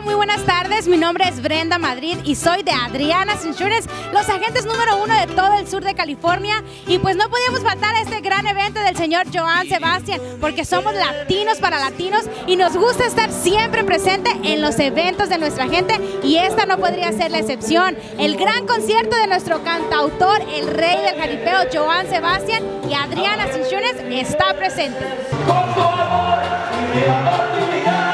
Muy buenas tardes, mi nombre es Brenda Madrid y soy de Adriana's Insurance, los agentes número 1 de todo el sur de California. Y pues no podíamos faltar a este gran evento del señor Johann Sebastian, porque somos latinos para latinos y nos gusta estar siempre presente en los eventos de nuestra gente, y esta no podría ser la excepción. El gran concierto de nuestro cantautor, el rey del jaripeo, Johann Sebastian, y Adriana's Insurance está presente. Con tu amor y mi amor de vida.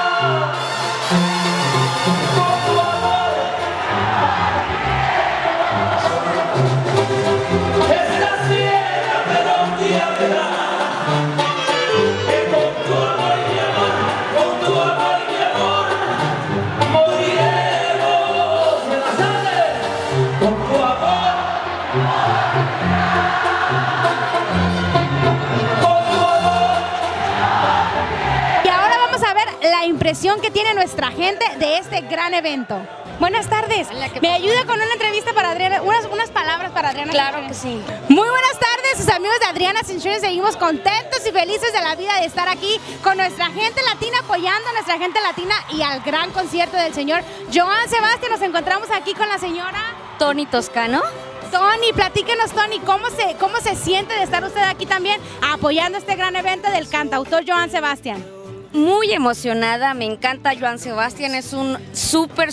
Impresión que tiene nuestra gente de este gran evento. Buenas tardes. ¿Me ayuda con una entrevista para Adriana? Unas palabras para Adriana. Claro que sí. Muy buenas tardes, sus amigos de Adriana's Insurance. Seguimos contentos y felices de la vida de estar aquí con nuestra gente latina, apoyando a nuestra gente latina y al gran concierto del señor Johann Sebastian. Nos encontramos aquí con la señora Tony Toscano. Tony, platíquenos, Tony, ¿cómo se siente de estar usted aquí también apoyando este gran evento del cantautor Johann Sebastian? Muy emocionada, me encanta Johann Sebastian, es un súper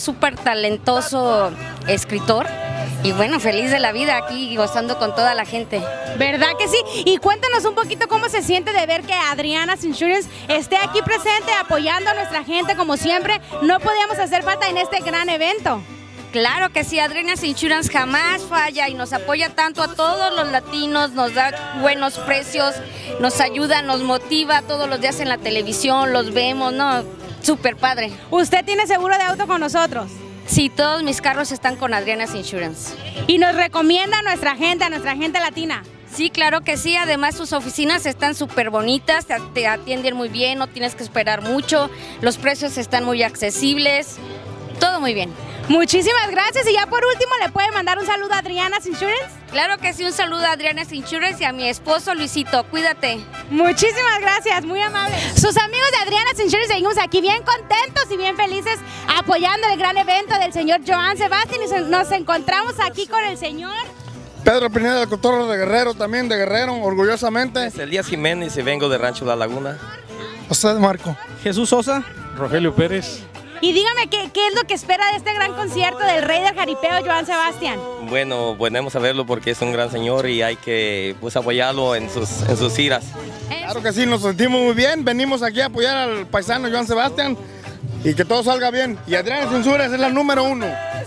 talentoso escritor y bueno, feliz de la vida aquí gozando con toda la gente. ¿Verdad que sí? Y cuéntanos un poquito cómo se siente de ver que Adriana's Insurance esté aquí presente apoyando a nuestra gente como siempre. No podíamos hacer falta en este gran evento. Claro que sí, Adriana's Insurance jamás falla y nos apoya tanto a todos los latinos, nos da buenos precios, nos ayuda, nos motiva todos los días en la televisión, los vemos, ¿no? Súper padre. ¿Usted tiene seguro de auto con nosotros? Sí, todos mis carros están con Adriana's Insurance. ¿Y nos recomienda a nuestra gente latina? Sí, claro que sí, además sus oficinas están súper bonitas, te atienden muy bien, no tienes que esperar mucho, los precios están muy accesibles, todo muy bien. Muchísimas gracias, y ya por último, ¿le puede mandar un saludo a Adriana's Insurance? Claro que sí, un saludo a Adriana's Insurance y a mi esposo Luisito, cuídate. Muchísimas gracias, muy amable. Sus amigos de Adriana's Insurance, seguimos aquí bien contentos y bien felices apoyando el gran evento del señor Johann Sebastian, y nos encontramos aquí con el señor Pedro Pineda, del Cotorro de Guerrero, también de Guerrero, orgullosamente. Es Elías Jiménez y vengo de Rancho La Laguna. José Marco. Jesús Sosa. Rogelio Pérez. Y dígame, ¿qué es lo que espera de este gran concierto del rey del jaripeo, Johann Sebastian? Bueno, venimos a verlo porque es un gran señor y hay que apoyarlo en sus giras. Claro que sí, nos sentimos muy bien, venimos aquí a apoyar al paisano Johann Sebastian y que todo salga bien. Y Adriana's Insurance es la número 1.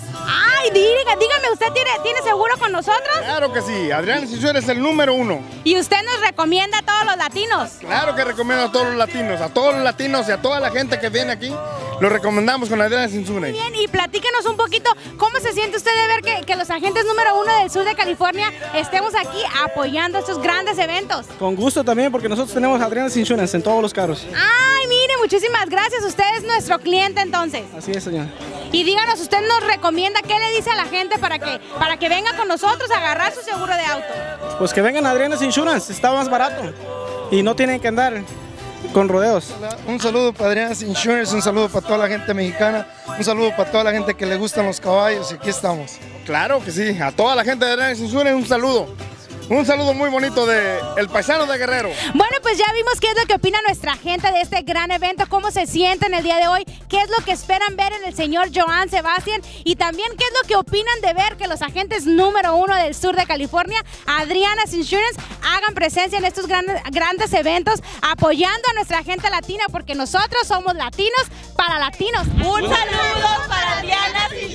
Ay, dígame, ¿usted tiene seguro con nosotros? Claro que sí, Adriana's Insurance es el número 1. ¿Y usted nos recomienda a todos los latinos? Claro que recomiendo a todos los latinos y a toda la gente que viene aquí. Lo recomendamos con Adriana's Insurance. Muy bien, y platíquenos un poquito, ¿cómo se siente usted de ver que los agentes número 1 del sur de California estemos aquí apoyando estos grandes eventos? Con gusto también, porque nosotros tenemos Adriana's Insurance en todos los carros. Ay, mire, muchísimas gracias, usted es nuestro cliente entonces. Así es, señor. Y díganos, ¿usted nos recomienda qué le dice a la gente para que venga con nosotros a agarrar su seguro de auto? Pues que vengan a Adriana's Insurance, está más barato y no tienen que andar con rodeos. Un saludo para Adriana's Insurance, un saludo para toda la gente mexicana, un saludo para toda la gente que le gustan los caballos, y aquí estamos. Claro que sí, a toda la gente de Adriana's Insurance un saludo. Un saludo muy bonito de el paisano de Guerrero. Bueno, pues ya vimos qué es lo que opina nuestra gente de este gran evento, cómo se sienten el día de hoy, qué es lo que esperan ver en el señor Johann Sebastian, y también qué es lo que opinan de ver que los agentes número 1 del sur de California, Adriana's Insurance, hagan presencia en estos grandes eventos, apoyando a nuestra gente latina, porque nosotros somos latinos para latinos. Un saludo para Adriana's Insurance.